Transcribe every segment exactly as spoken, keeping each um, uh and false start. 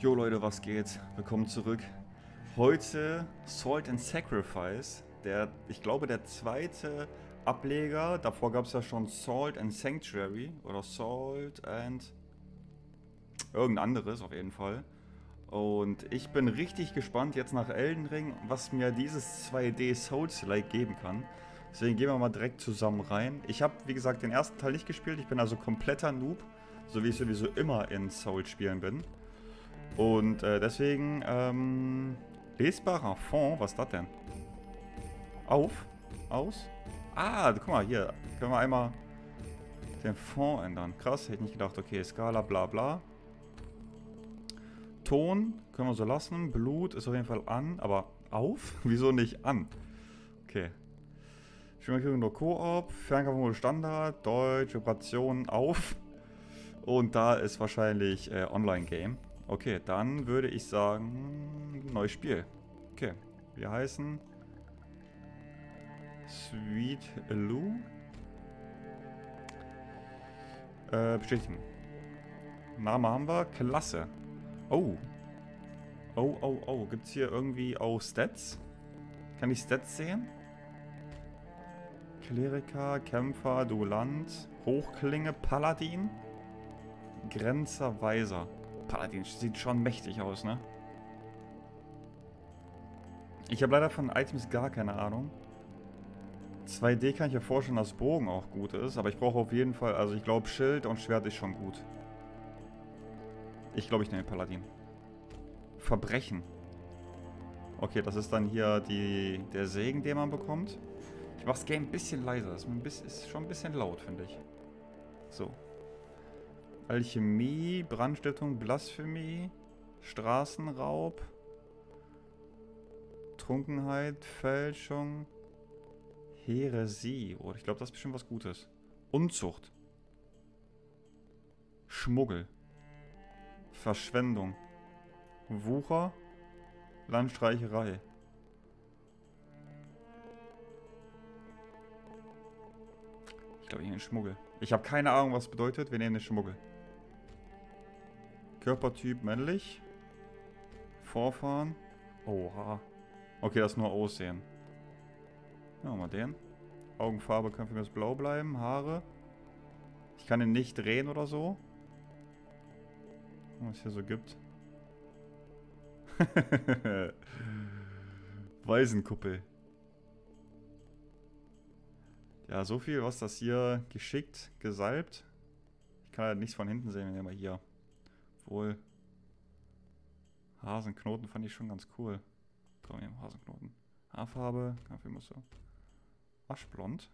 Jo Leute, was geht? Willkommen zurück. Heute Salt and Sacrifice, der, ich glaube, der zweite Ableger. Davor gab es ja schon Salt and Sanctuary oder Salt and irgendein anderes auf jeden Fall. Und ich bin richtig gespannt jetzt nach Elden Ring, was mir dieses zwei D Souls-like geben kann. Deswegen gehen wir mal direkt zusammen rein. Ich habe, wie gesagt, den ersten Teil nicht gespielt. Ich bin also kompletter Noob, so wie ich sowieso immer in Souls-Spielen bin. Und äh, deswegen, ähm, lesbarer Fond, was ist das denn? Auf? Aus? Ah, guck mal, hier, können wir einmal den Fond ändern. Krass, hätte ich nicht gedacht. Okay, Skala, bla bla. Ton können wir so lassen. Blut ist auf jeden Fall an, aber auf? Wieso nicht an? Okay. Spielmarkierung nur Koop, Fernkampfmodus Standard, Deutsch, Operationen auf. Und da ist wahrscheinlich äh, Online-Game. Okay, dann würde ich sagen, neues Spiel. Okay, wir heißen Sweet Lou. Äh, bestätigen. Name haben wir, Klasse. Oh. Oh, oh, oh. Gibt es hier irgendwie auch Stats? Kann ich Stats sehen? Kleriker, Kämpfer, Duellant, Hochklinge, Paladin, Grenzer, Weiser. Paladin sieht schon mächtig aus, ne? Ich habe leider von Items gar keine Ahnung. zwei D kann ich mir vorstellen, dass Bogen auch gut ist, aber ich brauche auf jeden Fall, also ich glaube Schild und Schwert ist schon gut. Ich glaube, ich nehme Paladin. Verbrechen. Okay, das ist dann hier die, der Segen, den man bekommt. Ich mache das Game ein bisschen leiser, ist, ein bisschen, ist schon ein bisschen laut, finde ich. So. Alchemie, Brandstiftung, Blasphemie, Straßenraub, Trunkenheit, Fälschung, Häresie. Oh, ich glaube, das ist bestimmt was Gutes. Unzucht. Schmuggel. Verschwendung. Wucher. Landstreicherei. Ich glaube, ich nehme Schmuggel. Ich habe keine Ahnung, was das bedeutet. Wir nehmen den Schmuggel. Körpertyp männlich. Vorfahren. Oha. Okay, das ist nur Aussehen. Ja, mal den. Augenfarbe kann für mich das blau bleiben. Haare. Ich kann ihn nicht drehen oder so. Was es hier so gibt. Waisenkuppel. Ja, so viel, was das hier geschickt, gesalbt. Ich kann halt nichts von hinten sehen, wenn wir mal hier. Wohl. Hasenknoten fand ich schon ganz cool. Komm hier, Hasenknoten. Haarfarbe, Kaffeemuster. Aschblond.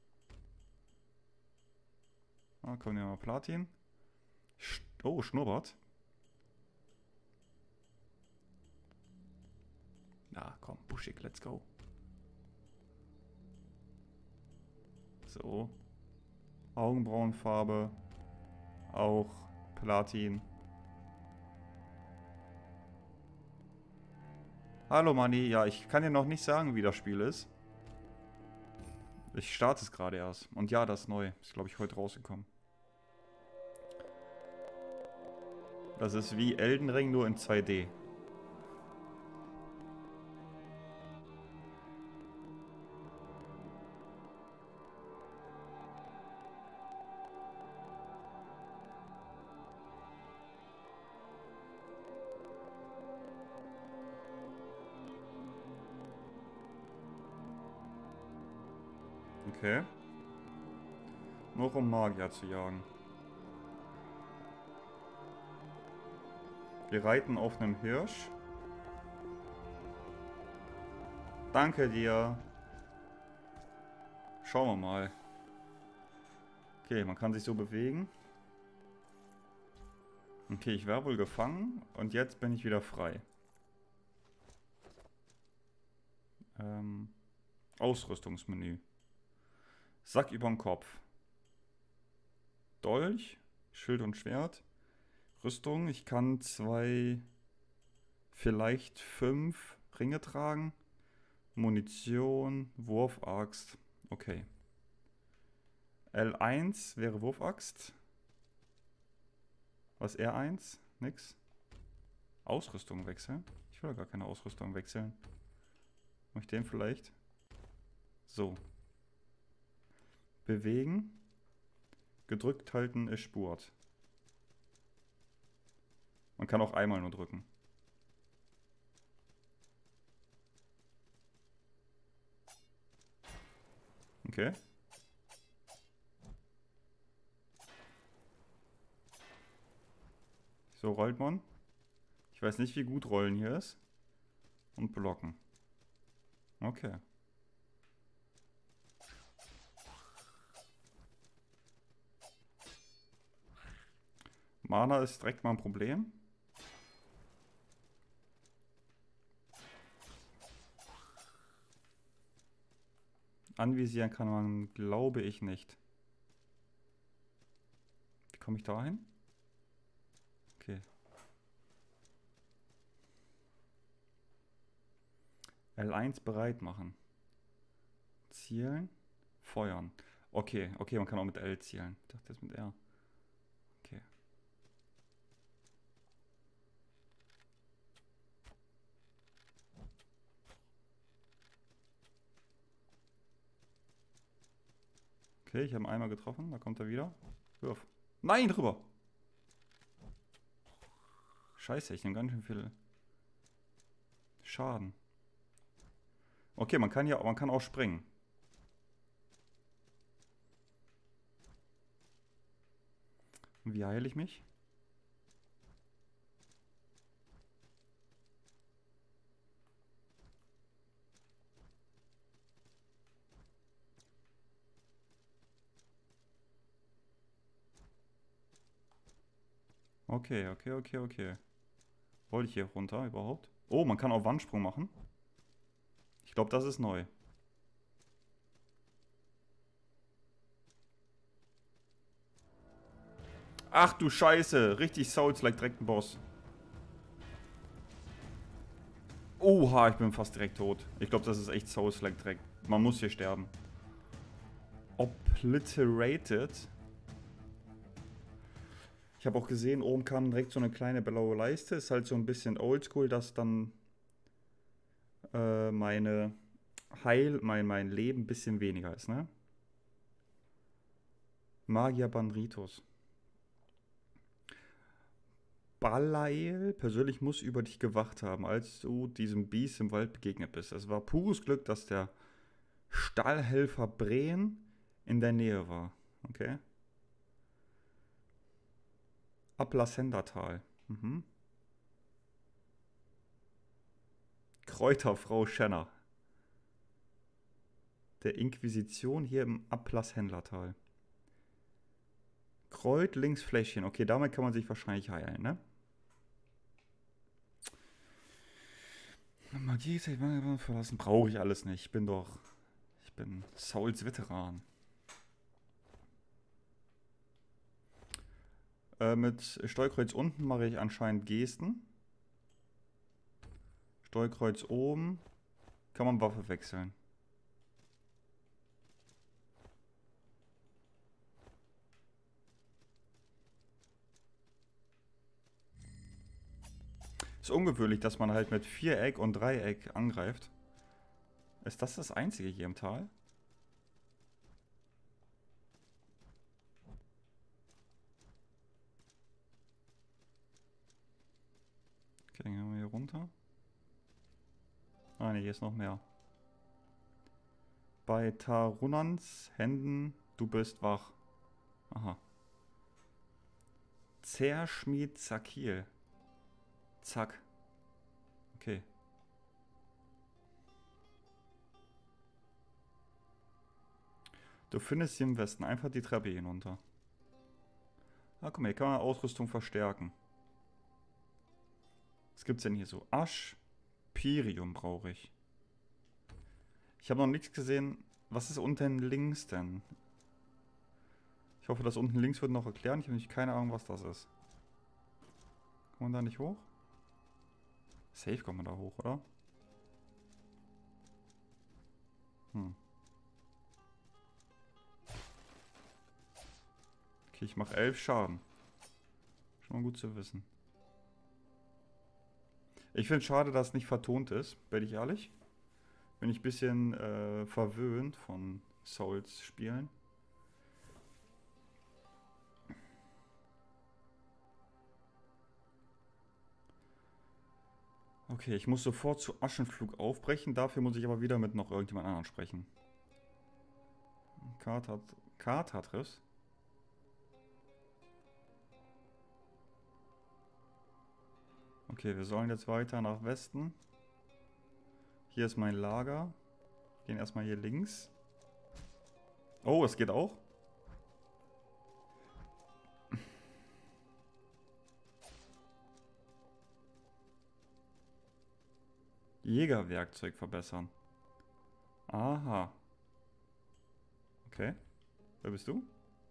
Ah, kommen hier mal Platin. Sch oh, Schnurrbart. Ja, komm, buschig, let's go. So. Augenbrauenfarbe. Auch Platin. Hallo Manni, ja, ich kann dir noch nicht sagen, wie das Spiel ist. Ich starte es gerade erst. Und ja, das ist neu. Ist, glaube ich, heute rausgekommen. Das ist wie Elden Ring, nur in zwei D. Okay. Nur um Magier zu jagen. Wir reiten auf einem Hirsch. Danke dir. Schauen wir mal. Okay, man kann sich so bewegen. Okay, ich war wohl gefangen und jetzt bin ich wieder frei. Ähm, Ausrüstungsmenü. Sack überm Kopf. Dolch, Schild und Schwert. Rüstung, ich kann zwei, vielleicht fünf Ringe tragen. Munition, Wurfaxt. Okay. L eins wäre Wurfaxt. Was R eins? Nix. Ausrüstung wechseln? Ich will gar keine Ausrüstung wechseln. Mach ich den vielleicht? So. Bewegen. Gedrückt halten ist Spurt. Man kann auch einmal nur drücken. Okay. So rollt man. Ich weiß nicht, wie gut Rollen hier ist. Und blocken. Okay. Mana ist direkt mal ein Problem. Anvisieren kann man, glaube ich, nicht. Wie komme ich da hin? Okay. L eins bereit machen. Zielen. Feuern. Okay, okay, man kann auch mit L zielen. Ich dachte jetzt mit R. Okay. Okay, ich habe ihn einmal getroffen. Da kommt er wieder. Wirf. Nein, drüber! Scheiße, ich nehme ganz schön viel Schaden. Okay, man kann ja, man kann auch springen. Und wie heile ich mich? Okay, okay, okay, okay. Wollte ich hier runter überhaupt? Oh, man kann auch Wandsprung machen. Ich glaube, das ist neu. Ach du Scheiße, richtig Souls-like direkt ein Boss. Oha, ich bin fast direkt tot. Ich glaube, das ist echt Souls-like direkt. Man muss hier sterben. Obliterated. Ich habe auch gesehen, oben kam direkt so eine kleine blaue Leiste. Ist halt so ein bisschen oldschool, dass dann äh, meine Heil, mein, mein Leben ein bisschen weniger ist, ne? Magier Bandritos. Balael persönlich muss über dich gewacht haben, als du diesem Biest im Wald begegnet bist. Es war pures Glück, dass der Stallhelfer Breen in der Nähe war. Okay. Ablassendertal. Mhm. Kräuterfrau Schenner. Der Inquisition hier im Ablasshändlertal. Kräutlingsfläschchen. Okay, damit kann man sich wahrscheinlich heilen, ne? Magie verlassen. Brauche ich alles nicht. Ich bin doch... Ich bin Souls Veteran. Äh, mit Steuerkreuz unten mache ich anscheinend Gesten. Steuerkreuz oben kann man Waffe wechseln. Ist ungewöhnlich, dass man halt mit Viereck und Dreieck angreift. Ist das das einzige hier im Tal? Okay, dann gehen wir hier runter. Ah ne, hier ist noch mehr. Bei Tarunans Händen, du bist wach. Aha. Zerschmied Zakil. Zack. Okay. Du findest sie im Westen. Einfach die Treppe hinunter. Ah, guck mal, hier kann man Ausrüstung verstärken. Was gibt's denn hier so? Asch. Pirium brauche ich. Ich habe noch nichts gesehen. Was ist unten links denn? Ich hoffe, das unten links wird noch erklären. Ich habe nämlich keine Ahnung, was das ist. Kommt man da nicht hoch? Safe kommt man da hoch, oder? Hm. Okay, ich mache elf Schaden. Schon mal gut zu wissen. Ich finde es schade, dass es nicht vertont ist, bin ich ehrlich. Bin ich ein bisschen äh, verwöhnt von Souls-Spielen. Okay, ich muss sofort zu Aschenflug aufbrechen. Dafür muss ich aber wieder mit noch irgendjemand anderen sprechen. Kartatriss. Okay, wir sollen jetzt weiter nach Westen. Hier ist mein Lager. Gehen erstmal hier links. Oh, es geht auch. Jägerwerkzeug verbessern. Aha. Okay. Wer bist du?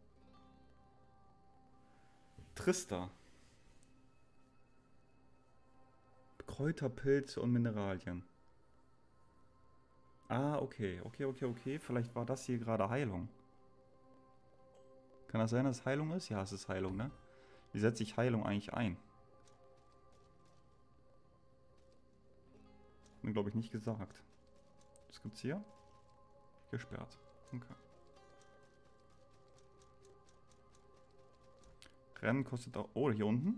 Trista. Kräuter, Pilze und Mineralien. Ah, okay. Okay, okay, okay. Vielleicht war das hier gerade Heilung. Kann das sein, dass es Heilung ist? Ja, es ist Heilung, ne? Wie setze ich Heilung eigentlich ein? Mir, glaube ich, nicht gesagt. Was gibt's hier? Gesperrt. Okay. Rennen kostet auch... Oh, hier unten?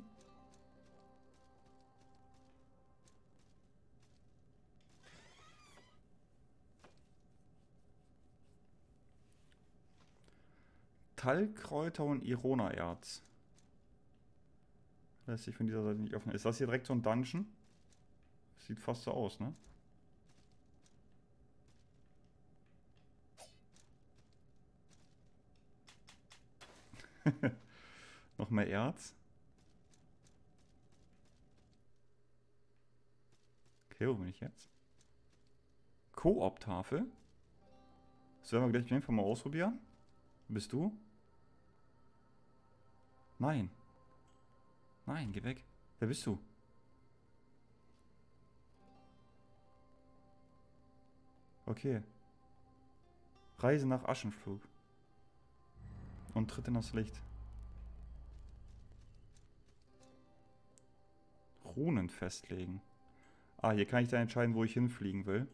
Talgkräuter und Irona-Erz. Lässt sich von dieser Seite nicht öffnen. Ist das hier direkt so ein Dungeon? Sieht fast so aus, ne? Noch mehr Erz. Okay, wo bin ich jetzt? Koop-Tafel. Das werden wir gleich einfach mal ausprobieren. Bist du? Nein. Nein, geh weg. Wer bist du? Okay. Reise nach Aschenflug. Und tritt in das Licht. Runen festlegen. Ah, hier kann ich dann entscheiden, wo ich hinfliegen will.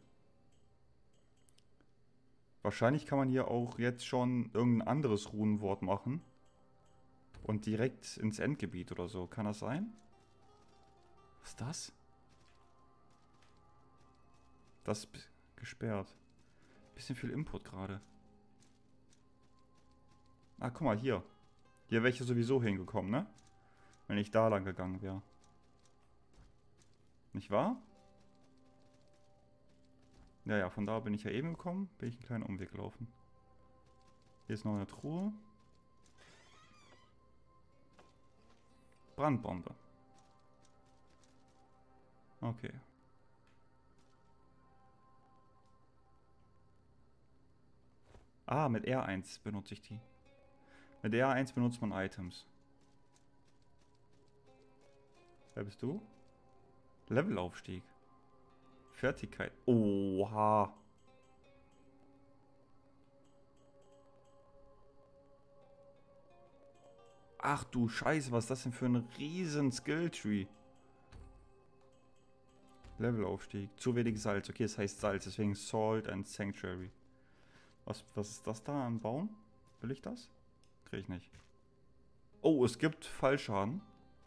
Wahrscheinlich kann man hier auch jetzt schon irgendein anderes Runenwort machen. Und direkt ins Endgebiet oder so. Kann das sein? Was ist das? Das ist gesperrt. Bisschen viel Input gerade. Ah, guck mal, hier. Hier wäre ich sowieso hingekommen, ne? Wenn ich da lang gegangen wäre. Nicht wahr? Ja, ja, von da bin ich ja eben gekommen. Bin ich einen kleinen Umweg gelaufen. Hier ist noch eine Truhe. Brandbombe. Okay. Ah, mit R eins benutze ich die. Mit R eins benutzt man Items. Wer bist du? Levelaufstieg. Fertigkeit. Oha. Ach du Scheiße, was ist das denn für ein riesen Skilltree? Levelaufstieg. Zu wenig Salz. Okay, es heißt Salz, deswegen Salt and Sanctuary. Was, was ist das da am Baum? Will ich das? Krieg ich nicht. Oh, es gibt Fallschaden.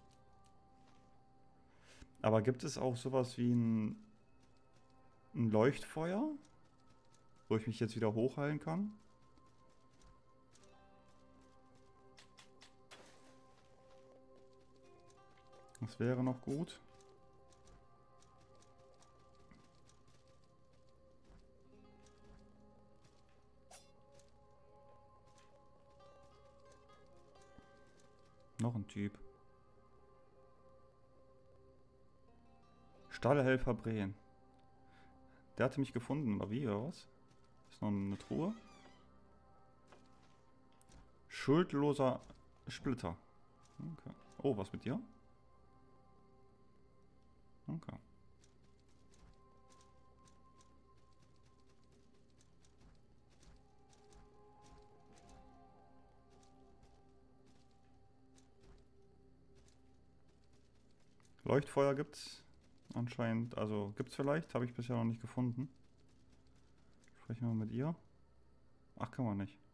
Aber gibt es auch sowas wie ein, ein Leuchtfeuer? Wo ich mich jetzt wieder hochheilen kann? Das wäre noch gut. Noch ein Typ. Stallhelfer Breen. Der hatte mich gefunden, oder wie, oder was? Ist noch eine Truhe. Schuldloser Splitter. Okay. Oh, was mit dir? Okay. Leuchtfeuer gibt's. Anscheinend, also gibt's vielleicht, habe ich bisher noch nicht gefunden. Sprechen wir mal mit ihr. Ach, kann man nicht.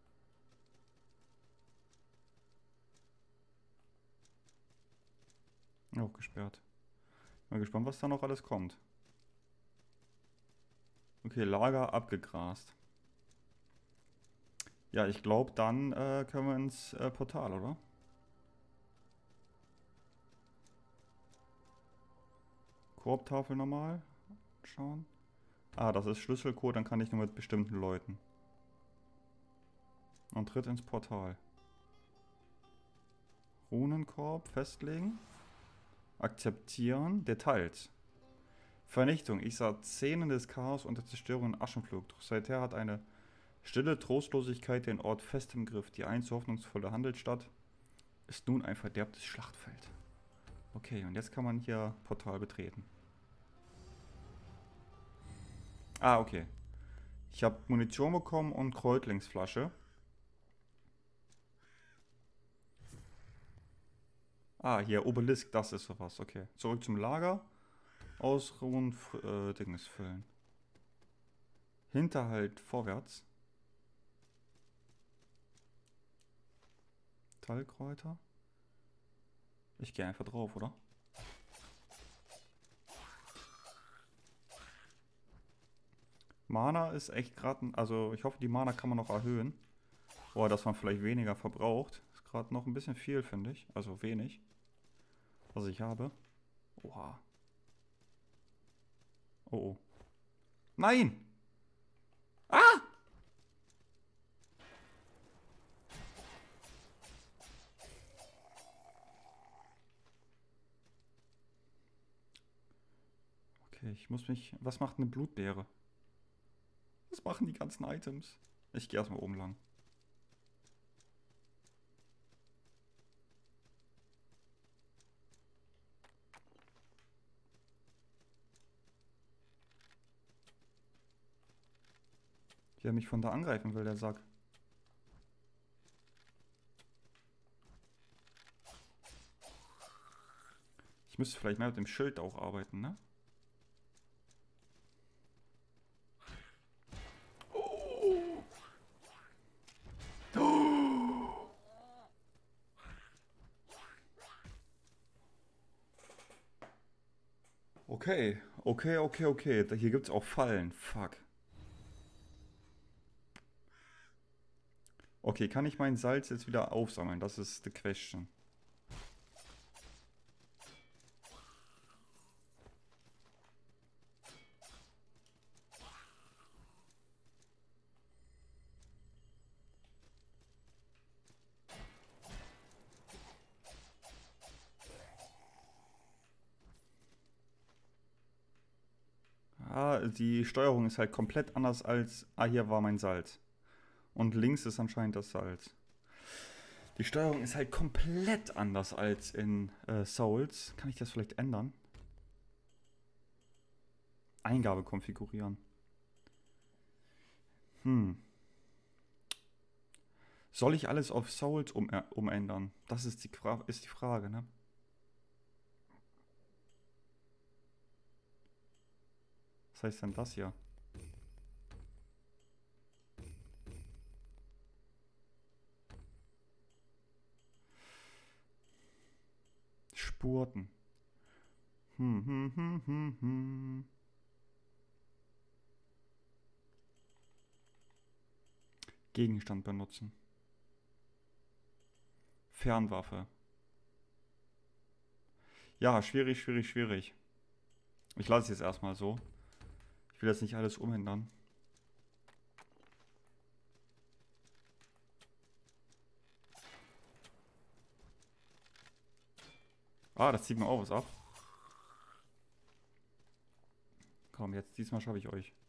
Auch gesperrt. Mal gespannt, was da noch alles kommt. Okay, Lager abgegrast. Ja, ich glaube, dann äh, können wir ins äh, Portal, oder? Korbtafel nochmal. Schauen. Ah, das ist Schlüsselcode, dann kann ich nur mit bestimmten Leuten. Und tritt ins Portal. Runenkorb festlegen. Akzeptieren. Details. Vernichtung. Ich sah Szenen des Chaos und der Zerstörung in Aschenflug. Doch seither hat eine stille Trostlosigkeit den Ort fest im Griff. Die einst hoffnungsvolle Handelsstadt ist nun ein verderbtes Schlachtfeld. Okay, und jetzt kann man hier Portal betreten. Ah, okay. Ich habe Munition bekommen und Kräutlingsflasche. Ah, hier Obelisk, das ist sowas. Okay, zurück zum Lager. Ausruhen, äh, Dinges füllen. Hinterhalt vorwärts. Talkräuter. Ich gehe einfach drauf, oder? Mana ist echt gerade, also ich hoffe, die Mana kann man noch erhöhen. Oder dass man vielleicht weniger verbraucht. Ist gerade noch ein bisschen viel, finde ich. Also wenig. Was ich habe. Oha. Oh oh. Nein! Ah! Okay, ich muss mich... Was macht eine Blutbeere? Was machen die ganzen Items? Ich gehe erstmal oben lang. Wie er mich von da angreifen will, der Sack. Ich müsste vielleicht mehr mit dem Schild auch arbeiten, ne? Okay, okay, okay, okay. Da- Hier gibt es auch Fallen. Fuck. Okay, kann ich mein Salz jetzt wieder aufsammeln? Das ist the question. Ah, die Steuerung ist halt komplett anders als... Ah, hier war mein Salz. Und links ist anscheinend das Salz. Die Steuerung ist halt komplett anders als in äh, Souls. Kann ich das vielleicht ändern? Eingabe konfigurieren. Hm. Soll ich alles auf Souls um, äh, umändern? Das ist die, ist die Frage, ne? Was heißt denn das hier? Spurten. Hm, hm, hm, hm, hm. Gegenstand benutzen. Fernwaffe. Ja, schwierig, schwierig, schwierig. Ich lasse es jetzt erstmal so. Ich will jetzt nicht alles umändern. Ah, das zieht mir auch was ab. Komm, jetzt diesmal schaffe ich euch.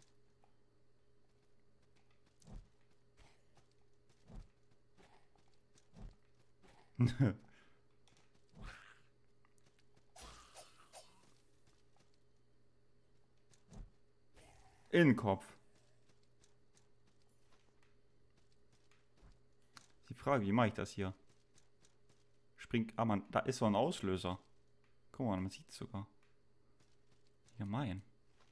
Innenkopf. Die Frage, wie mache ich das hier? Springt. Ah, man, da ist so ein Auslöser. Guck mal, man sieht es sogar. gemein.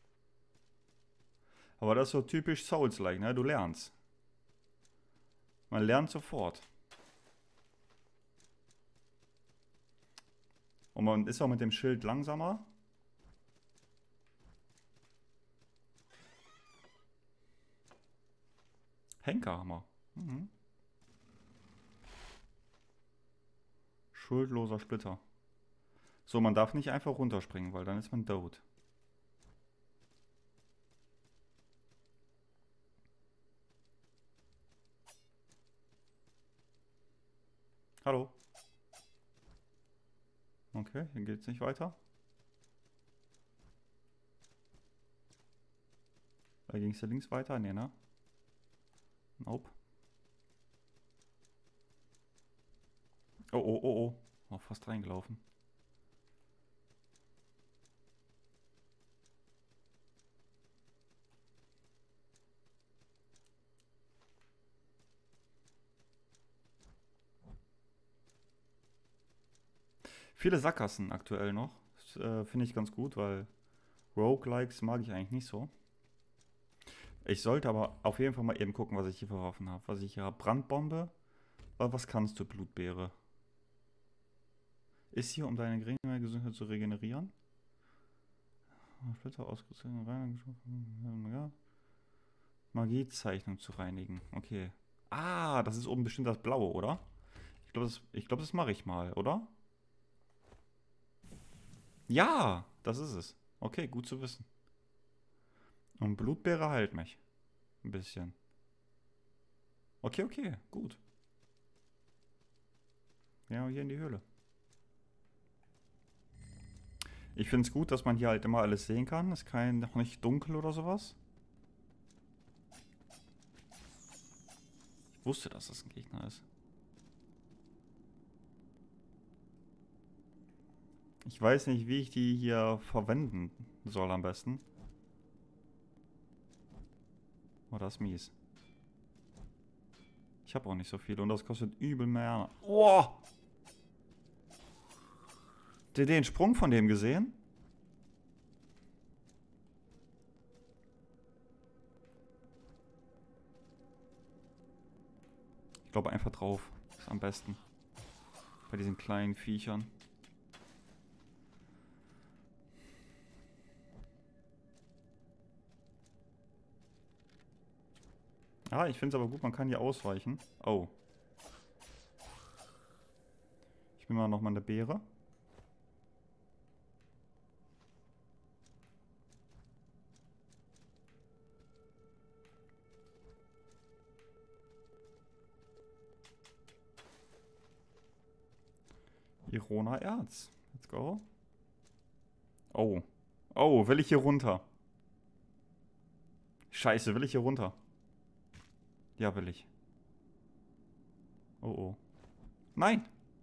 Aber das ist so typisch Souls-like, ne? Du lernst. Man lernt sofort. Und man ist auch mit dem Schild langsamer. Henkerhammer. Mhm. Schuldloser Splitter. So, man darf nicht einfach runterspringen, weil dann ist man tot. Hallo. Okay, hier geht's nicht weiter. Da ging es ja links weiter? Nee, ne? Nope. Oh, oh, oh, oh. Oh, fast reingelaufen. Viele Sackgassen aktuell noch. Das äh, finde ich ganz gut, weil Roguelikes mag ich eigentlich nicht so. Ich sollte aber auf jeden Fall mal eben gucken, was ich hier für Waffen habe. Was ich hier habe. Brandbombe. Aber was kannst du, Blutbeere? Ist hier, um deine geringe Gesundheit zu regenerieren. Splitter ausgerüstet, ja. Magiezeichnung zu reinigen. Okay. Ah, das ist oben bestimmt das Blaue, oder? Ich glaube, das, ich glaub, das mache ich mal, oder? Ja, das ist es. Okay, gut zu wissen. Und Blutbeere heilt mich. Ein bisschen. Okay, okay, gut. Ja, hier in die Höhle. Ich finde es gut, dass man hier halt immer alles sehen kann. Ist kein, noch nicht dunkel oder sowas. Ich wusste, dass das ein Gegner ist. Ich weiß nicht, wie ich die hier verwenden soll am besten. Oh, das ist mies. Ich habe auch nicht so viel und das kostet übel mehr. Oh! Habt ihr den Sprung von dem gesehen? Ich glaube einfach drauf. Ist am besten. Bei diesen kleinen Viechern. Ah, ich finde es aber gut, man kann hier ausweichen. Oh. Ich bin mal nochmal eine Beere. Irona Erz. Let's go. Oh. Oh, will ich hier runter? Scheiße, will ich hier runter? Ja, will ich. Oh, oh. Nein!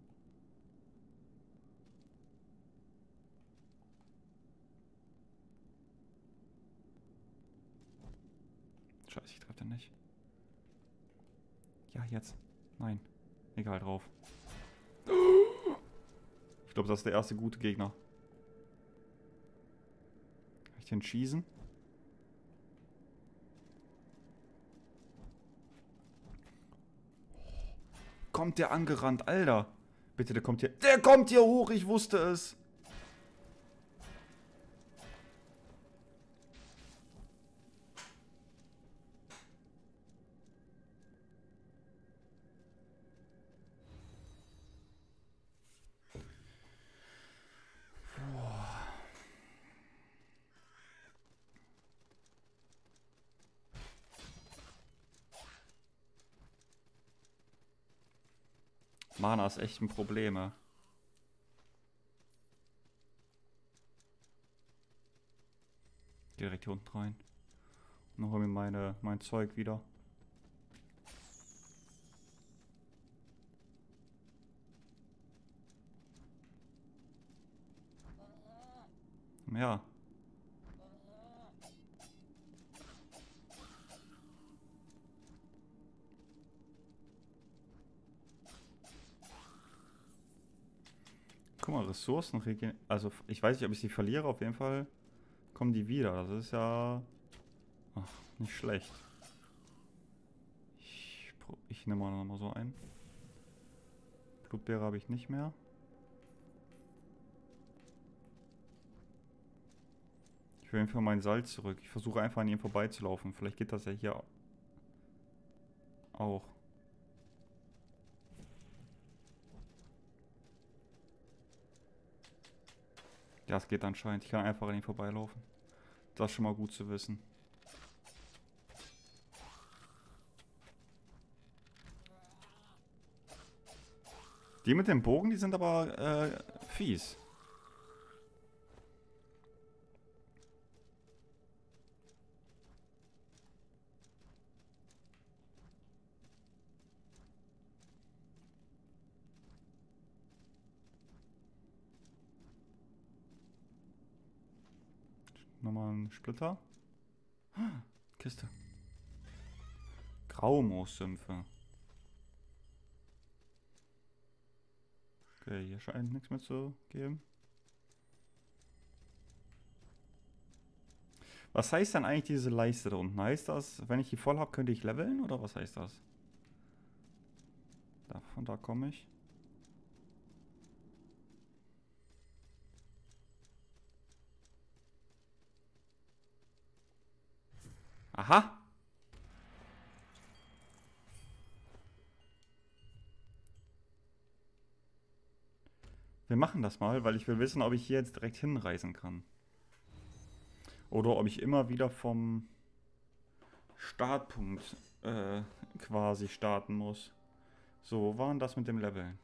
Scheiße, ich treffe den nicht. Ja, jetzt. Nein. Egal, drauf. Ich glaube, das ist der erste gute Gegner. Kann ich den schießen? Kommt der angerannt, Alter. Bitte, der kommt hier. Der kommt hier hoch, ich wusste es. Mana ist echt ein Problem, ey. Direkt hier unten rein. Und dann hol mir meine, mein Zeug wieder. Ja. Guck mal, Ressourcen regen. Also, ich weiß nicht, ob ich sie verliere, auf jeden Fall kommen die wieder. Das ist ja ach, nicht schlecht. Ich, ich nehme mal noch mal so ein. Blutbeere habe ich nicht mehr. Ich will einfach mein Salz zurück. Ich versuche einfach an ihm vorbeizulaufen. Vielleicht geht das ja hier auch. Ja, es geht anscheinend. Ich kann einfach an ihm vorbeilaufen. Das ist schon mal gut zu wissen. Die mit dem Bogen, die sind aber äh, fies. Nochmal ein Splitter. Kiste. Graumoossümpfe. Okay, hier scheint nichts mehr zu geben. Was heißt dann eigentlich diese Leiste da unten? Heißt das, wenn ich die voll habe, könnte ich leveln? Oder was heißt das? Da, von da komme ich. Aha! Wir machen das mal, weil ich will wissen, ob ich hier jetzt direkt hinreisen kann. Oder ob ich immer wieder vom Startpunkt äh, quasi starten muss. So, wo war denn das mit dem Leveln?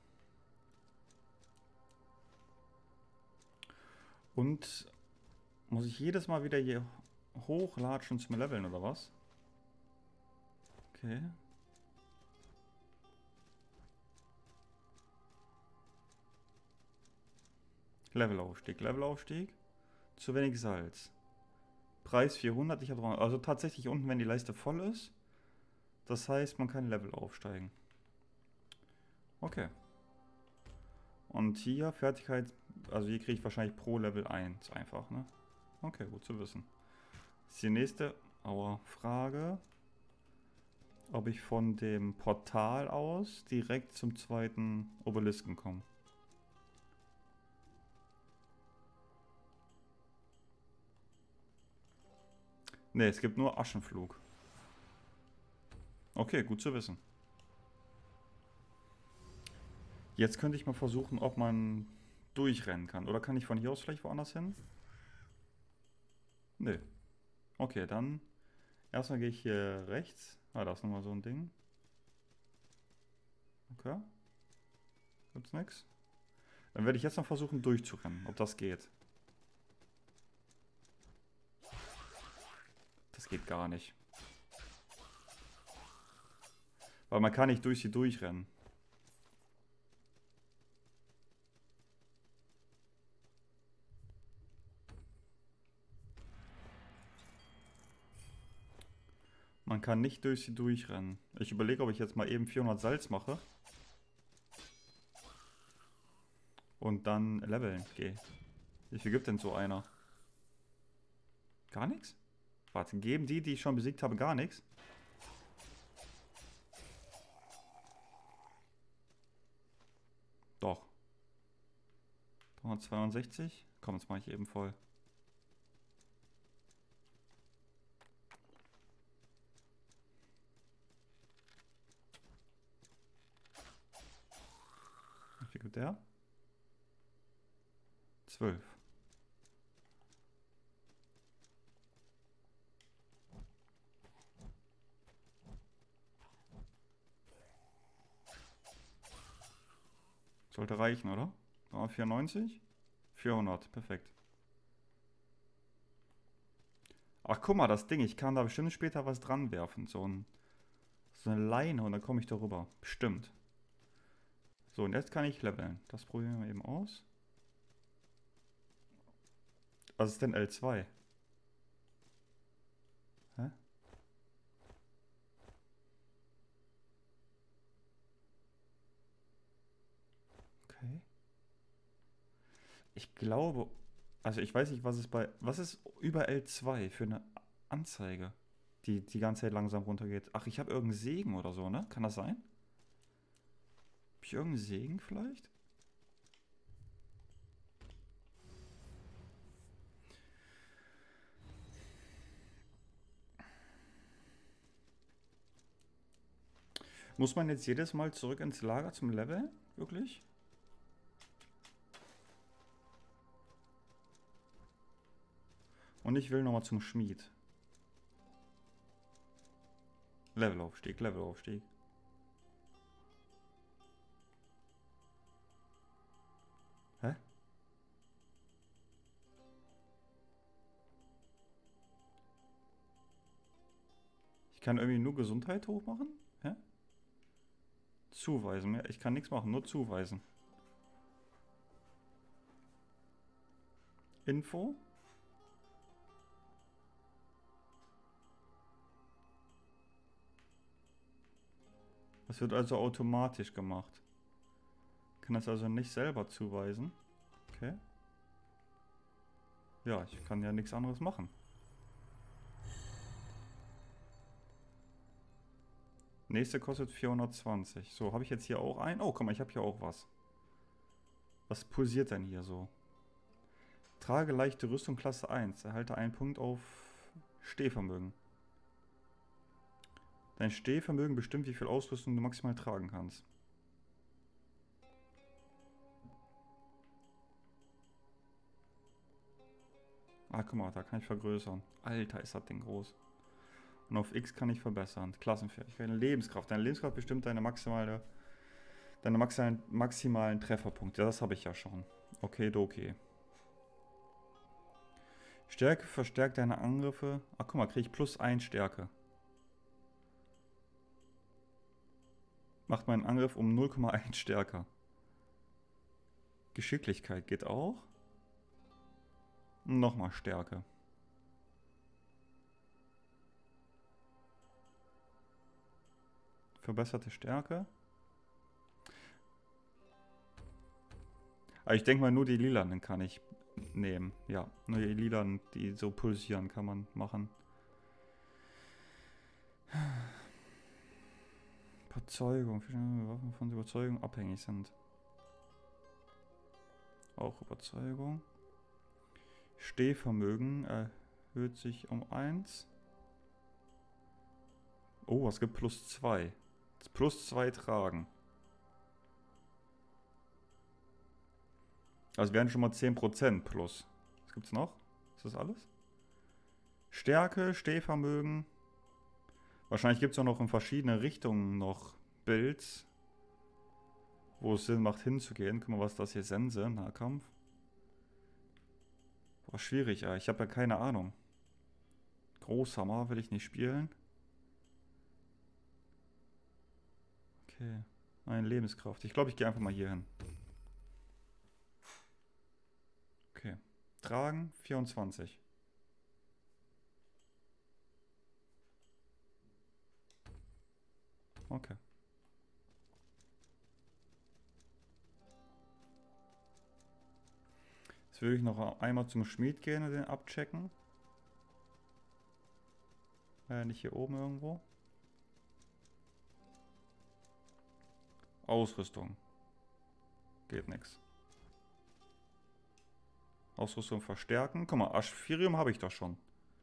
Und muss ich jedes Mal wieder hier hochlatschen zum Leveln oder was? Okay. Levelaufstieg, Levelaufstieg. Zu wenig Salz. Preis vierhundert, ich habe dreihundert. Also tatsächlich unten, wenn die Leiste voll ist. Das heißt, man kann Level aufsteigen. Okay. Und hier Fertigkeit, also hier kriege ich wahrscheinlich pro Level eins einfach, ne? Okay, gut zu wissen. Das ist die nächste aua, Frage, ob ich von dem Portal aus direkt zum zweiten Obelisken komme. Ne, es gibt nur Aschenflug. Okay, gut zu wissen. Jetzt könnte ich mal versuchen, ob man durchrennen kann. Oder kann ich von hier aus vielleicht woanders hin? Ne. Okay, dann erstmal gehe ich hier rechts. Ah, da ist nochmal so ein Ding. Okay. Gibt's nichts. Dann werde ich jetzt noch versuchen durchzurennen, ob das geht. Das geht gar nicht. Weil man kann nicht durch sie durchrennen. Man kann nicht durch sie durchrennen. Ich überlege, ob ich jetzt mal eben vierhundert Salz mache. Und dann leveln gehe. Wie viel gibt denn so einer? Gar nichts? Warte, geben die, die ich schon besiegt habe, gar nichts? Doch. dreihundertzweiundsechzig? Komm, jetzt mache ich eben voll. Wie viel gibt der? zwölf. Sollte reichen, oder? vierundneunzig? vierhundert, perfekt. Ach, guck mal, das Ding, ich kann da bestimmt später was dran werfen. So, ein, so eine Leine und dann komme ich darüber. Bestimmt. So, und jetzt kann ich leveln. Das probieren wir eben aus. Was ist denn L zwei? Hä? Okay. Ich glaube... Also ich weiß nicht, was ist bei... Was ist über L zwei für eine Anzeige, die die ganze Zeit langsam runtergeht? Ach, ich habe irgendeinen Segen oder so, ne? Kann das sein? Hab ich irgendeinen Segen vielleicht? Muss man jetzt jedes Mal zurück ins Lager zum Level? Wirklich? Und ich will nochmal zum Schmied. Levelaufstieg, Levelaufstieg. Hä? Ich kann irgendwie nur Gesundheit hochmachen? Hä? Zuweisen. Ja, ich kann nichts machen, nur zuweisen. Info? Das wird also automatisch gemacht. Ich kann das also nicht selber zuweisen. Okay. Ja, ich kann ja nichts anderes machen. Nächste kostet vierhundertzwanzig. So, habe ich jetzt hier auch einen? Oh, guck mal, ich habe hier auch was. Was pulsiert denn hier so? Trage leichte Rüstung Klasse eins. Erhalte einen Punkt auf Stehvermögen. Dein Stehvermögen bestimmt, wie viel Ausrüstung du maximal tragen kannst. Ah, guck mal, da kann ich vergrößern. Alter, ist das Ding groß. Und auf X kann ich verbessern. Klassenfertigkeit, Lebenskraft. Deine Lebenskraft bestimmt deine maximale, deine maximalen, maximalen Trefferpunkte. Das habe ich ja schon. Okay, okay. Stärke verstärkt deine Angriffe. Ach, guck mal, kriege ich plus eins Stärke. Macht meinen Angriff um null Komma eins stärker. Geschicklichkeit geht auch. Nochmal Stärke. Verbesserte Stärke. Aber ich denke mal, nur die lilanen kann ich nehmen. Ja, nur die lilanen, die so pulsieren, kann man machen. Überzeugung. Waffen von Überzeugung abhängig sind. Auch Überzeugung. Stehvermögen erhöht sich um eins. Oh, es gibt plus zwei. Plus zwei tragen. Also wären schon mal zehn Prozent plus. Was gibt's noch? Ist das alles? Stärke, Stehvermögen. Wahrscheinlich gibt es auch noch in verschiedene Richtungen noch Builds, wo es Sinn macht hinzugehen. Guck mal, was ist das hier? Sense, Nahkampf. Boah, schwierig, ja. Ich habe ja keine Ahnung. Großhammer will ich nicht spielen. Okay. Eine Lebenskraft. Ich glaube, ich gehe einfach mal hier hin. Okay. Tragen vierundzwanzig. Okay. Jetzt will ich noch einmal zum Schmied gehen und den abchecken. Äh, nicht hier oben irgendwo. Ausrüstung. Geht nix. Ausrüstung verstärken. Guck mal, Aschfirium habe ich doch schon.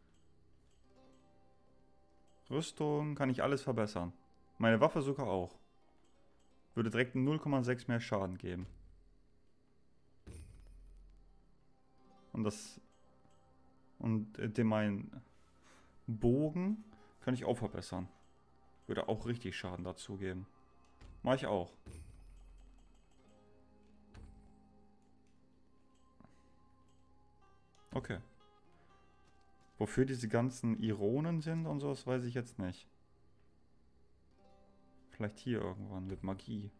Rüstung kann ich alles verbessern. Meine Waffe sogar auch. Würde direkt null Komma sechs mehr Schaden geben. Und das... Und den meinen Bogen kann ich auch verbessern. Würde auch richtig Schaden dazu geben. Mach ich auch. Okay. Wofür diese ganzen Ironen sind und sowas, weiß ich jetzt nicht. Vielleicht hier irgendwann mit Magie.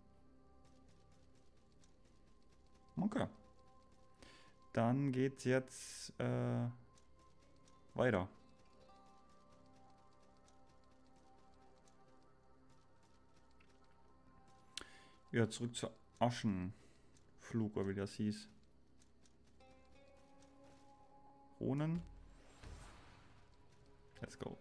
Okay. Dann geht's jetzt äh, weiter. Wieder zurück zur Aschenflug, oder wie das hieß. Runen. Let's go.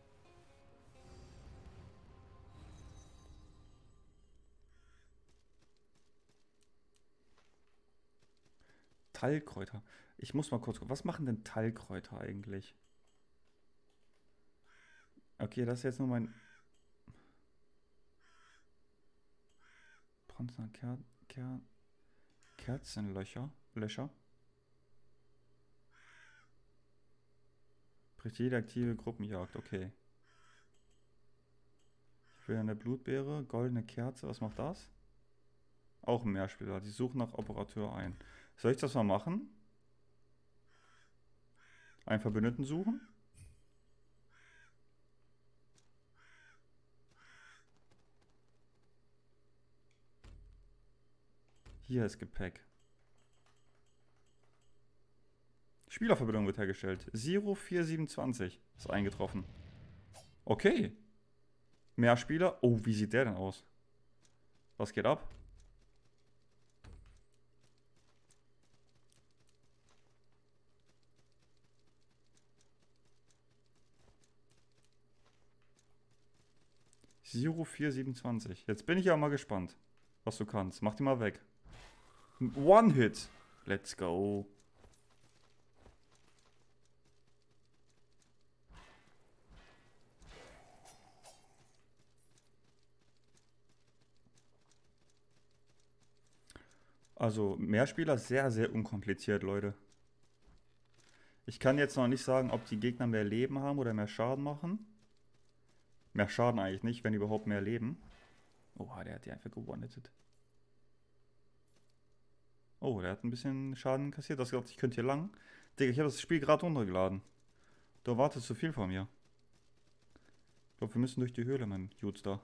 Talgkräuter. Ich muss mal kurz gucken. Was machen denn Talgkräuter eigentlich? Okay, das ist jetzt nur mein... Bronzener Ker Ker Kerzenlöcher. Löcher. Bricht jede aktive Gruppenjagd. Okay. Ich will eine Blutbeere. Goldene Kerze. Was macht das? Auch ein Mehrspieler. Die suchen nach Operateur ein. Soll ich das mal machen? Einen Verbündeten suchen? Hier ist Gepäck. Spielerverbindung wird hergestellt. Zero vier sieben zwei ist eingetroffen. Okay. Mehr Spieler. Oh, wie sieht der denn aus? Was geht ab? Zero vier sieben zwei. Jetzt bin ich ja mal gespannt, was du kannst. Mach die mal weg. One-Hit. Let's go. Also, Mehrspieler sehr, sehr unkompliziert, Leute. Ich kann jetzt noch nicht sagen, ob die Gegner mehr Leben haben oder mehr Schaden machen. Mehr Schaden eigentlich nicht, wenn überhaupt mehr Leben. Oha, der hat die einfach gewonnetet. Oh, der hat ein bisschen Schaden kassiert. Das glaubt, ich könnte hier lang. Digga, ich habe das Spiel gerade runtergeladen. Du erwartest zu viel von mir. Ich glaube, wir müssen durch die Höhle, mein Dudes da.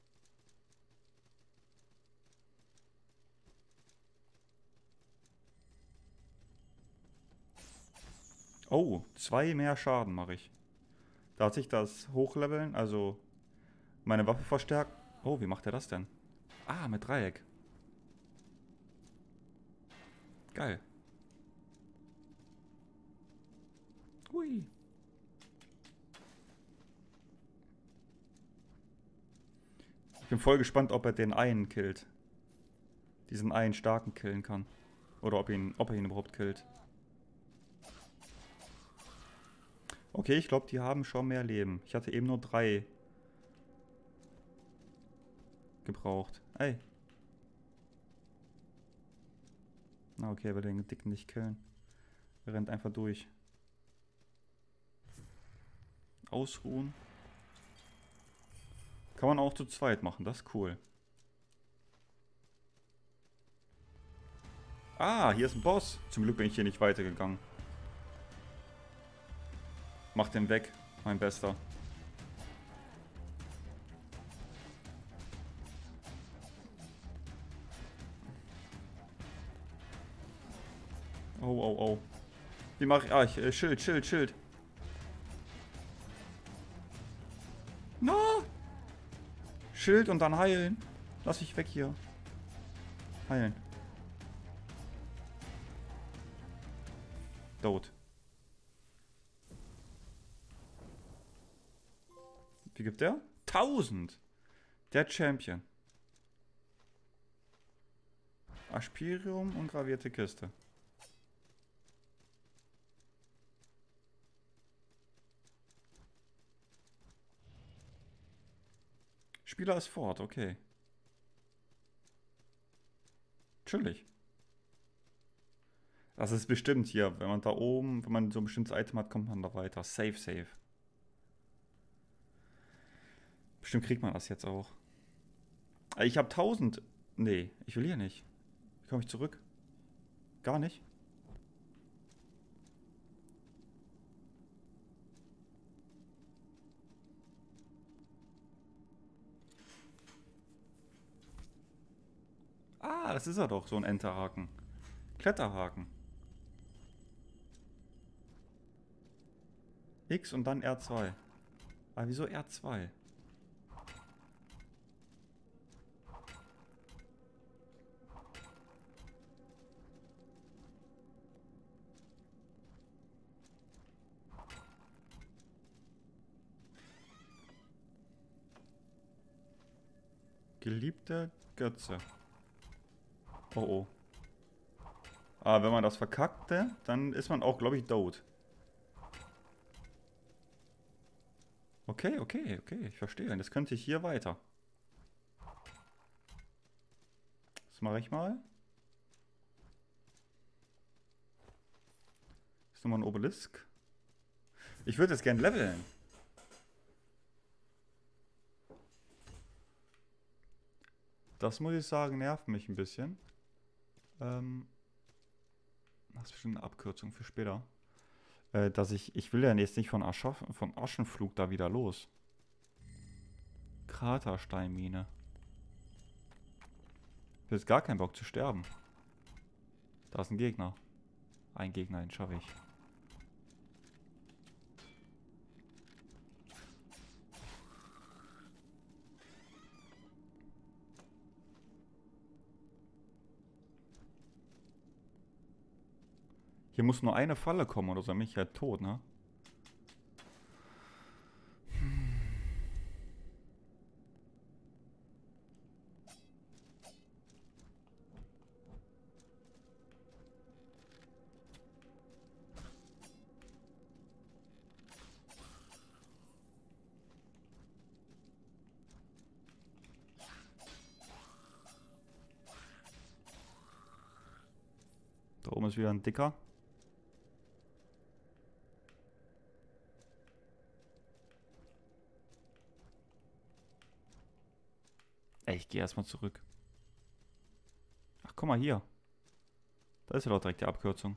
Oh, zwei mehr Schaden mache ich. Da hat sich das Hochleveln, also meine Waffe verstärkt. Oh, wie macht er das denn? Ah, mit Dreieck. Geil. Hui. Ich bin voll gespannt, ob er den einen killt. Diesen einen starken killen kann. Oder ob, ihn, ob er ihn überhaupt killt. Okay, ich glaube, die haben schon mehr Leben. Ich hatte eben nur drei gebraucht. Ey. Na okay, er will den Dicken nicht killen. Er rennt einfach durch. Ausruhen. Kann man auch zu zweit machen, das ist cool. Ah, hier ist ein Boss. Zum Glück bin ich hier nicht weitergegangen. Mach den weg, mein Bester. Oh, oh, oh. Wie mach ich... Ah, ich, äh, Schild, Schild, Schild. No! Schild und dann heilen. Lass mich weg hier. Heilen. Tot. Wie gibt der? tausend. Der Champion. Aspirium und gravierte Kiste. Spieler ist fort, okay. Chillig. Das ist bestimmt hier, wenn man da oben, wenn man so ein bestimmtes Item hat, kommt man da weiter. Safe, safe. Bestimmt kriegt man das jetzt auch. Ich habe tausend. Nee, ich will hier nicht. Wie komme ich zurück? Gar nicht. Ah, das ist er doch, so ein Enterhaken. Kletterhaken. X und dann R zwei. Ah, wieso R zwei? Geliebte Götze. Oh oh. Aber wenn man das verkackte, dann ist man auch, glaube ich, tot. Okay, okay, okay, ich verstehe. Das könnte ich hier weiter. Das mache ich mal. Ist nochmal ein Obelisk. Ich würde jetzt gern leveln. Das muss ich sagen, nervt mich ein bisschen. Ähm, das ist bestimmt eine Abkürzung für später. Äh, dass ich, ich will ja jetzt nicht von, Ascha, von Aschenflug da wieder los. Kratersteinmine. Ich habe jetzt gar keinen Bock zu sterben. Da ist ein Gegner. Ein Gegner, den schaffe ich. Hier muss nur eine Falle kommen oder so, dann bin ich halt tot, ne? Da oben ist wieder ein Dicker. Ey, ich gehe erstmal zurück. Ach, guck mal hier. Da ist ja doch direkt die Abkürzung.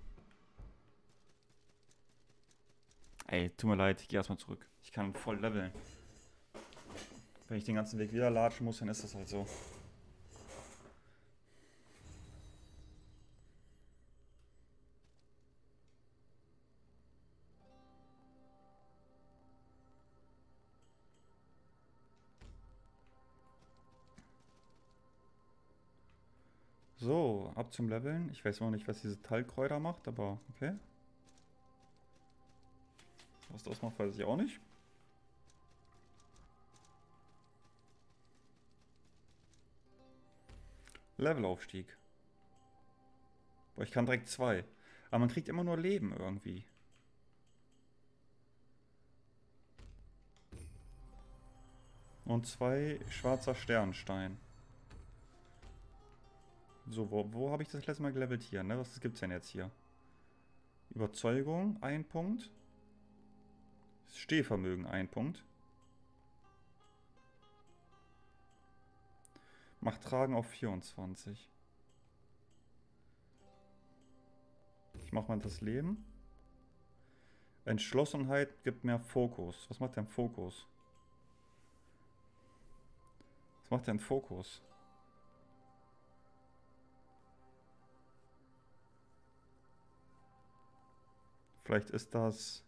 Ey, tut mir leid, ich gehe erstmal zurück. Ich kann voll leveln. Wenn ich den ganzen Weg wieder latschen muss, dann ist das halt so. So, ab zum Leveln. Ich weiß noch nicht, was diese Talkräuter macht, aber okay. Was das macht, weiß ich auch nicht. Levelaufstieg. Boah, ich kann direkt zwei. Aber man kriegt immer nur Leben irgendwie. Und zwei schwarzer Sternstein. So, wo, wo habe ich das letzte Mal gelevelt? Hier, ne? Was gibt's denn jetzt hier? Überzeugung, ein Punkt. Stehvermögen, ein Punkt. Macht Tragen auf vierundzwanzig. Ich mache mal das Leben. Entschlossenheit gibt mehr Fokus. Was macht denn Fokus? Was macht denn Fokus? Vielleicht ist das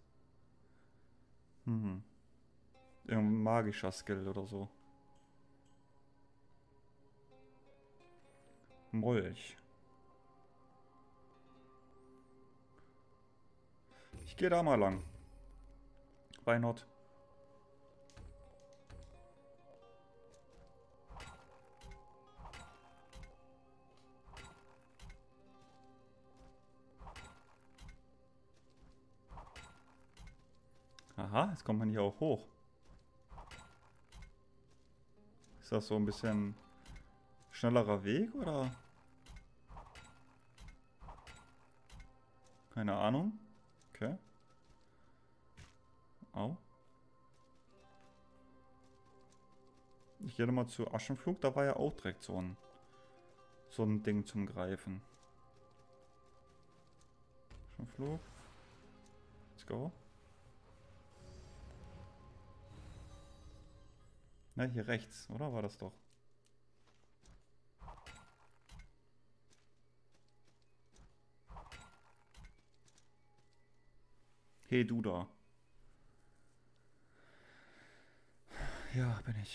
hm, irgendein magischer Skill oder so. Molch. Ich gehe da mal lang. Why not? Aha, jetzt kommt man hier auch hoch. Ist das so ein bisschen schnellerer Weg oder? Keine Ahnung. Okay. Au. Ich gehe nochmal zu Aschenflug, da war ja auch direkt so ein, so ein Ding zum Greifen. Aschenflug. Let's go. Na, hier rechts, oder? War das doch? Hey, du da. Ja, bin ich.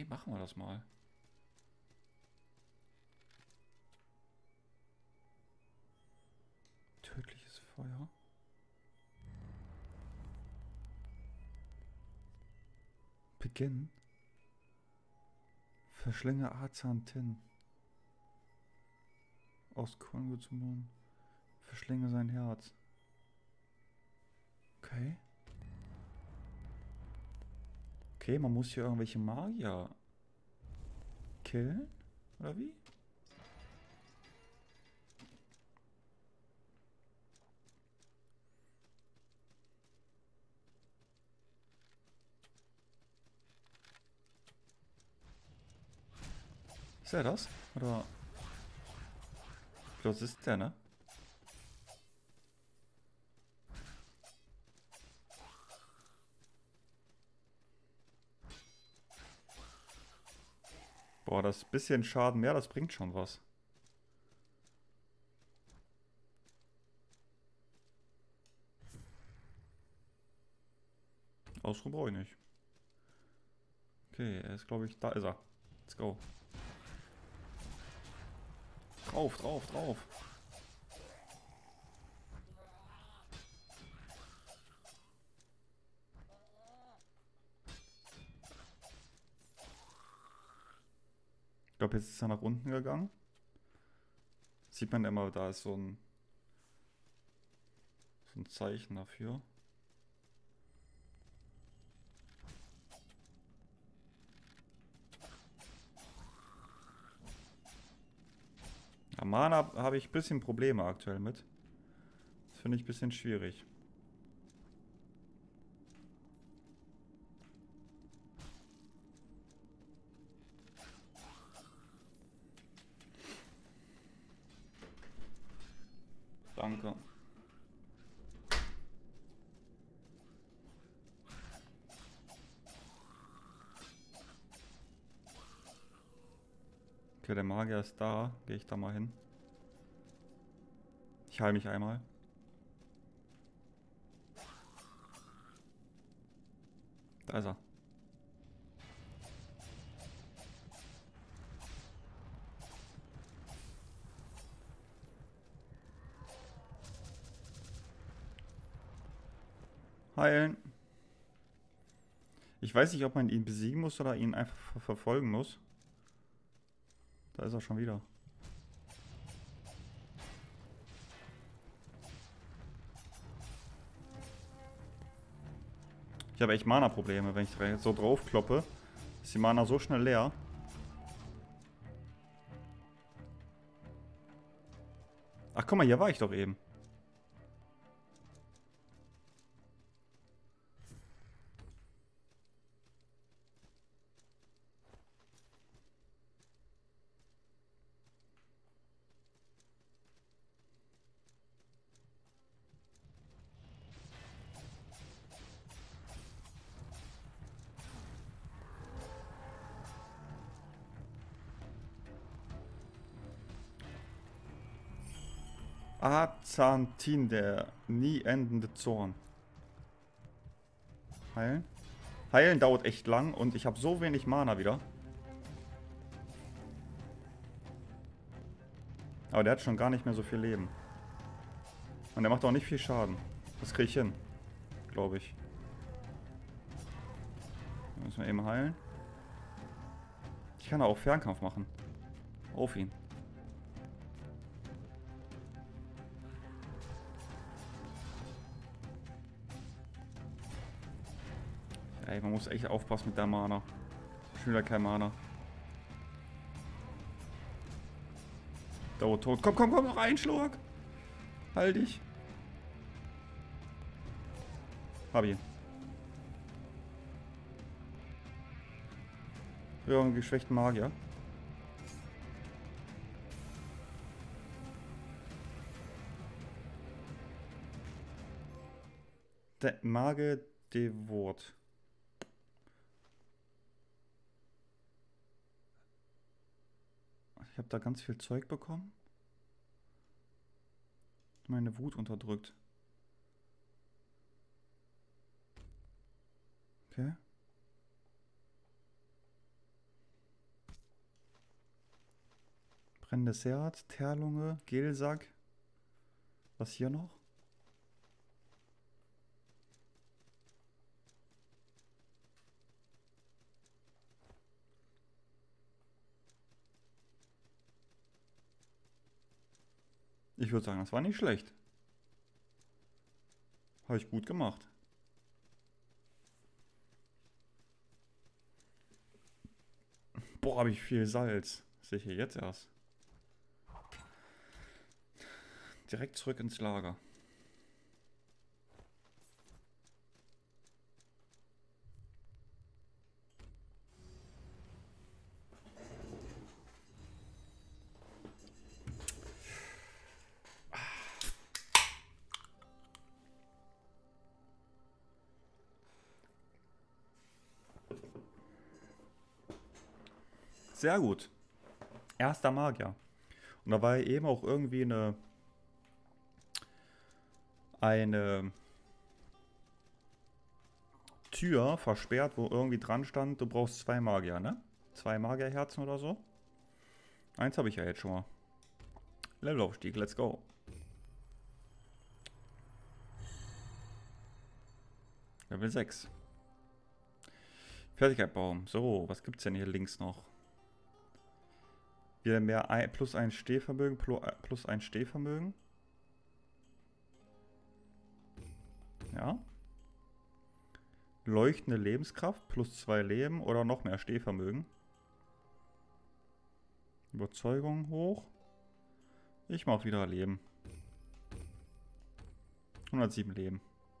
Okay, machen wir das mal. Tödliches Feuer. Beginn. Verschlinge Azantin. Aus Kongo zum Mond. Verschlinge sein Herz. Okay. Okay, man muss hier irgendwelche Magier killen? Oder wie? Ist er das? Oder? Was ist der, ne? Boah, das bisschen Schaden mehr, das bringt schon was. Ausruhen brauche ich nicht. Okay, er ist, glaube ich, da ist er. Let's go. Drauf, drauf, drauf. Ich glaube, jetzt ist er nach unten gegangen. Sieht man immer, da ist so ein, so ein Zeichen dafür. Ja, Mana habe ich ein bisschen Probleme aktuell mit. Das finde ich ein bisschen schwierig. Danke. Okay, der Magier ist da. Gehe ich da mal hin. Ich heile mich einmal. Da ist er. Heilen. Ich weiß nicht, ob man ihn besiegen muss oder ihn einfach ver verfolgen muss. Da ist er schon wieder. Ich habe echt Mana-Probleme, wenn ich so drauf kloppe. Ist die Mana so schnell leer. Ach, guck mal, hier war ich doch eben. Azantin, der nie endende Zorn. Heilen. Heilen dauert echt lang und ich habe so wenig Mana wieder. Aber der hat schon gar nicht mehr so viel Leben. Und der macht auch nicht viel Schaden. Das kriege ich hin. Glaube ich. Da müssen wir eben heilen. Ich kann auch Fernkampf machen. Auf ihn. Ey, man muss echt aufpassen mit der Mana. Schon wieder kein Mana. Dauert tot. Komm, komm, komm, noch ein Schlag. Halt dich. Hab ihn. Ja, einen geschwächten Magier. Der Mage Devot. Ich habe da ganz viel Zeug bekommen. Meine Wut unterdrückt. Okay. Brennendes Herz, Teerlunge, Gelsack. Was hier noch? Ich würde sagen, das war nicht schlecht. Habe ich gut gemacht. Boah, habe ich viel Salz. Sehe ich hier jetzt erst. Direkt zurück ins Lager. Sehr gut. Erster Magier. Und da war eben auch irgendwie eine eine Tür versperrt, wo irgendwie dran stand, du brauchst zwei Magier, ne? Zwei Magierherzen oder so. Eins habe ich ja jetzt schon mal. Levelaufstieg, let's go. Level sechs. Fertigkeitbaum. So, was gibt's denn hier links noch? Wieder mehr ein, plus ein Stehvermögen, plus ein Stehvermögen. Ja. Leuchtende Lebenskraft, plus zwei Leben oder noch mehr Stehvermögen. Überzeugung hoch. Ich mache wieder Leben. hundertsieben Leben.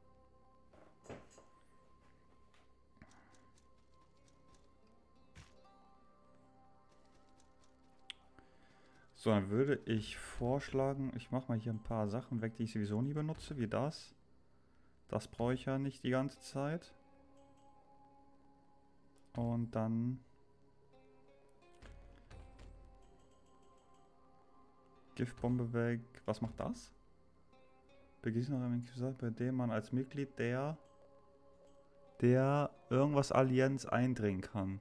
So, dann würde ich vorschlagen, ich mache mal hier ein paar Sachen weg, die ich sowieso nie benutze, wie das. Das brauche ich ja nicht die ganze Zeit. Und dann Giftbombe weg. Was macht das? Begießen noch ein gesagt, bei dem man als Mitglied der der irgendwas Allianz eindringen kann.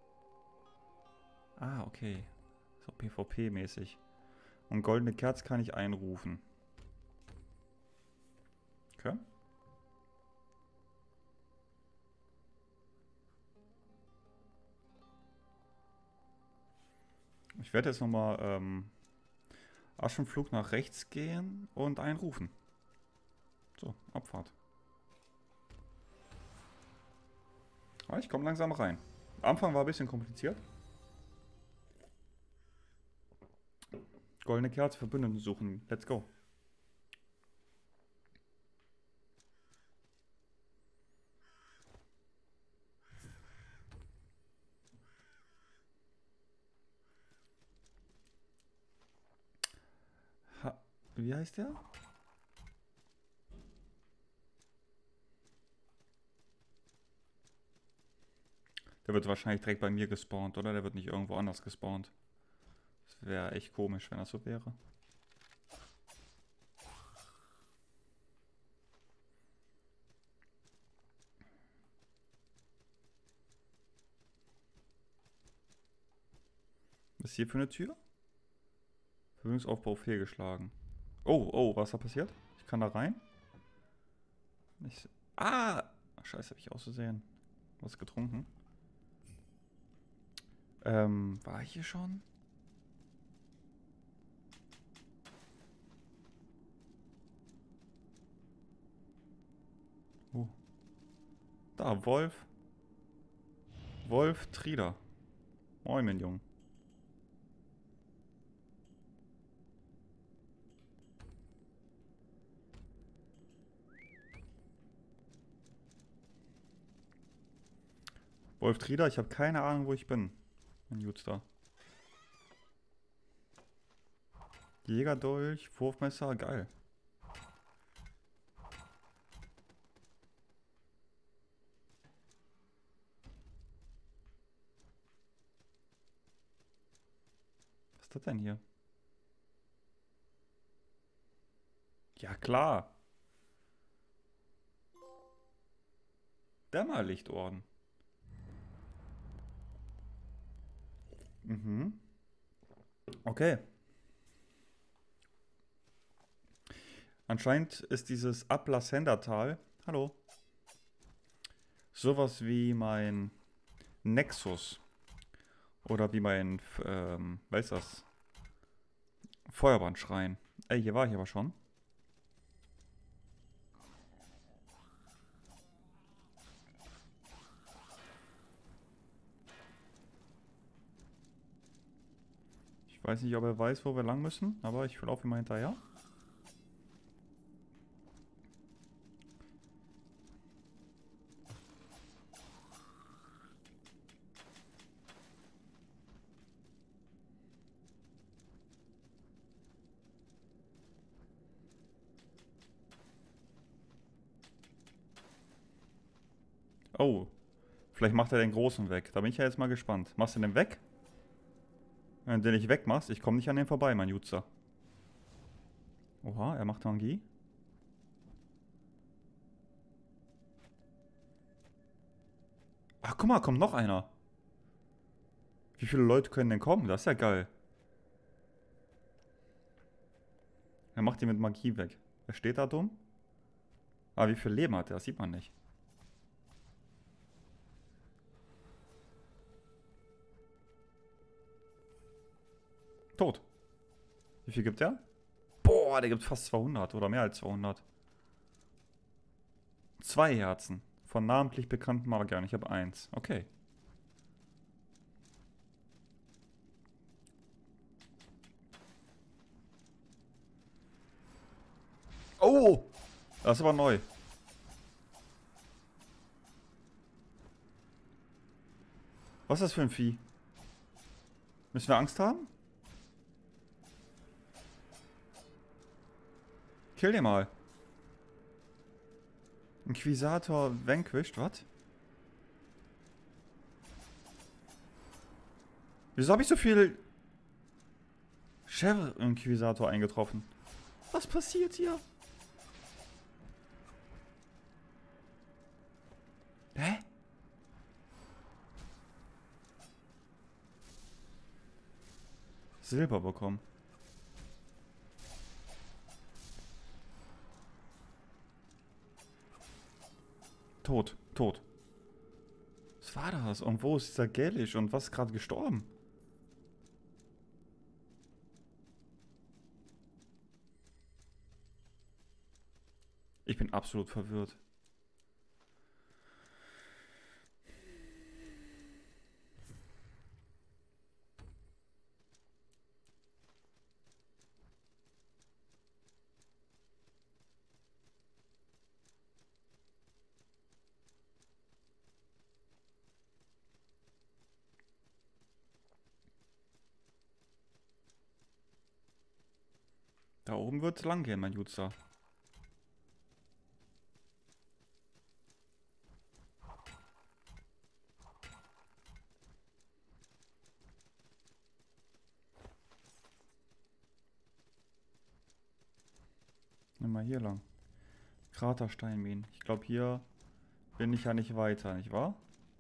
Ah, okay. So PvP-mäßig. Und goldene Kerze kann ich einrufen. Okay. Ich werde jetzt nochmal ähm, Aschenflug nach rechts gehen und einrufen. So, Abfahrt. Aber ich komme langsam rein. Am Anfang war ein bisschen kompliziert. Goldene Kerze, Verbündeten suchen. Let's go. Ha, wie heißt der? Der wird wahrscheinlich direkt bei mir gespawnt, oder? Der wird nicht irgendwo anders gespawnt. Das wäre echt komisch, wenn das so wäre. Was ist hier für eine Tür? Verbindungsaufbau fehlgeschlagen. Oh, oh, was da passiert? Ich kann da rein? Ich, ah! Scheiße, habe ich auszusehen. Was getrunken? Ähm, war ich hier schon? Oh. Da, Wolf. Wolf Trieder. Moin, mein Junge. Wolf Trieder, ich habe keine Ahnung, wo ich bin. Mein Jutster. Jägerdolch, Wurfmesser, geil. Was ist das denn hier? Ja, klar. Dämmerlichtorden. Mhm. Okay. Anscheinend ist dieses Ablassendertal, hallo, sowas wie mein Nexus. Oder wie mein, ähm, was ist das? Feuerbandschrein. Ey, hier war ich aber schon. Ich weiß nicht, ob er weiß, wo wir lang müssen, aber ich laufe immer hinterher. Oh, vielleicht macht er den Großen weg. Da bin ich ja jetzt mal gespannt. Machst du den weg? Wenn du den nicht wegmachst, ich komme nicht an den vorbei, mein Jutzer. Oha, er macht Tangie. Ach, guck mal, kommt noch einer. Wie viele Leute können denn kommen? Das ist ja geil. Er macht ihn mit Magie weg. Wer steht da dumm? Ah, wie viel Leben hat er? Das sieht man nicht. Tot. Wie viel gibt der? Boah, der gibt fast zweihundert oder mehr als zweihundert. Zwei Herzen. Von namentlich bekannten Magiern. Ich habe eins. Okay. Oh! Das ist aber neu. Was ist das für ein Vieh? Müssen wir Angst haben? Kill den mal. Inquisitor vanquished, was? Wieso habe ich so viel Sheriff-Inquisitor eingetroffen? Was passiert hier? Hä? Silber bekommen. Tot, tot. Was war das? Und wo ist dieser Gelish? Und was ist gerade gestorben? Ich bin absolut verwirrt. Da oben wird es lang gehen, mein Jutzer. Nimm mal hier lang. Kratersteinminen. Ich glaube, hier bin ich ja nicht weiter, nicht wahr?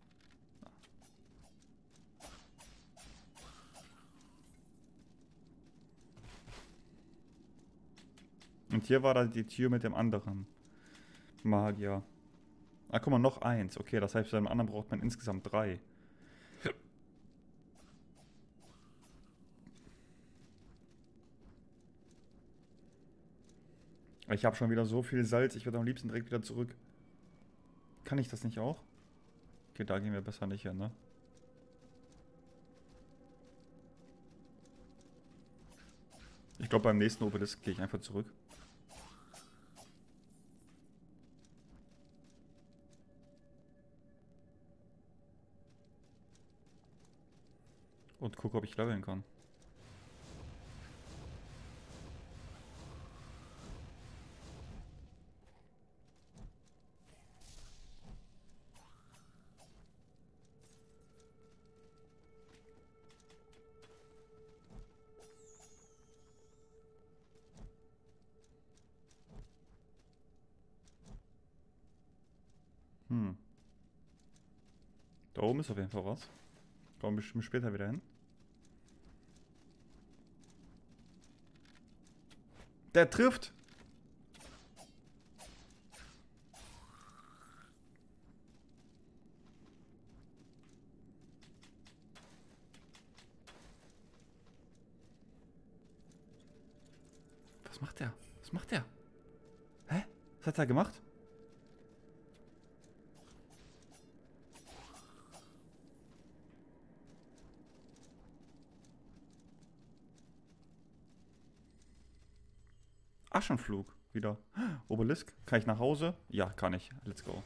Und hier war da die Tür mit dem anderen Magier. Ah, guck mal, noch eins. Okay, das heißt, bei dem anderen braucht man insgesamt drei. Ich habe schon wieder so viel Salz, ich würde am liebsten direkt wieder zurück. Kann ich das nicht auch? Okay, da gehen wir besser nicht hin, ne? Ich glaube, beim nächsten Obelisk gehe ich einfach zurück. Und gucke, ob ich leveln kann. Hm. Da oben ist auf jeden Fall was. Kommen wir bestimmt später wieder hin. Der trifft! Was macht der? Was macht der? Hä? Was hat er gemacht? Aschenflug wieder. Obelisk. Kann ich nach Hause? Ja, kann ich. Let's go.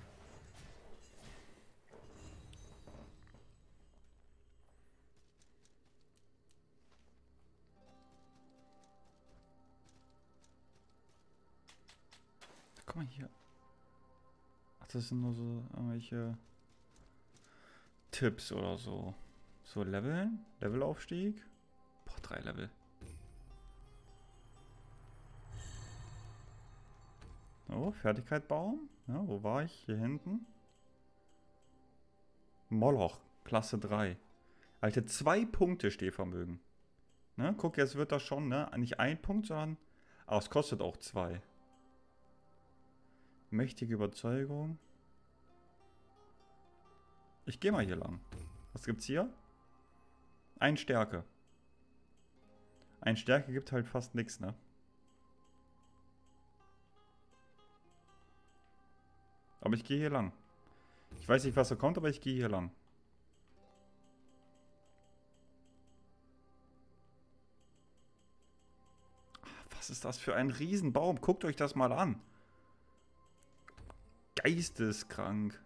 Guck mal hier. Ach, das sind nur so irgendwelche Tipps oder so. So Leveln? Levelaufstieg? Boah, drei Level. Oh, Fertigkeit bauen. Ja, wo war ich? Hier hinten. Moloch, Klasse drei. Alter, zwei Punkte Stehvermögen. Ne? Guck, jetzt wird das schon, ne? Nicht ein Punkt, sondern... Aber es kostet auch zwei. Mächtige Überzeugung. Ich gehe mal hier lang. Was gibt's hier? Ein Stärke. Ein Stärke gibt halt fast nichts, ne? Aber ich gehe hier lang. Ich weiß nicht, was da kommt, aber ich gehe hier lang. Was ist das für ein Riesenbaum? Guckt euch das mal an. Geisteskrank.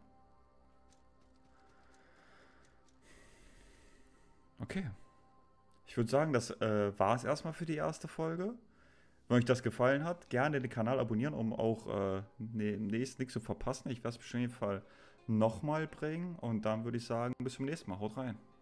Okay. Ich würde sagen, das äh, war es erstmal für die erste Folge. Wenn euch das gefallen hat, gerne den Kanal abonnieren, um auch äh, ne, nächstes nichts zu verpassen. Ich werde es bestimmt auf jeden Fall nochmal bringen. Und dann würde ich sagen, bis zum nächsten Mal. Haut rein.